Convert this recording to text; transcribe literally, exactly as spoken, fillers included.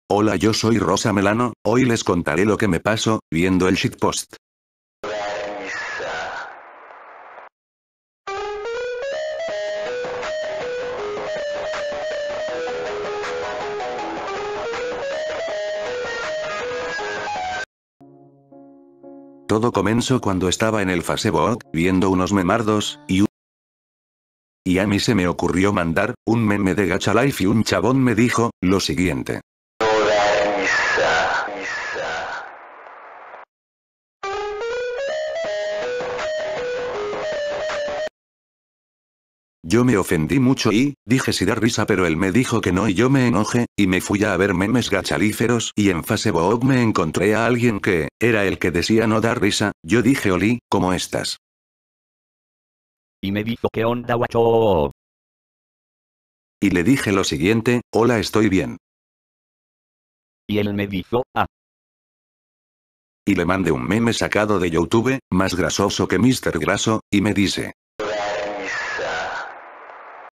Hola, yo soy Rosa Melano, hoy les contaré lo que me pasó viendo el shitpost. Todo comenzó cuando estaba en el Facebook, viendo unos memardos, y un Y a mí se me ocurrió mandar un meme de Gacha Life y un chabón me dijo lo siguiente. Yo me ofendí mucho y dije si da risa, pero él me dijo que no y yo me enojé, y me fui a ver memes gachalíferos y en Facebook me encontré a alguien que era el que decía no da risa. Yo dije Oli, ¿cómo estás? Y me dijo ¿qué onda guacho? Y le dije lo siguiente, hola, estoy bien. Y él me dijo, ah. Y le mandé un meme sacado de YouTube, más grasoso que mister Graso, y me dice,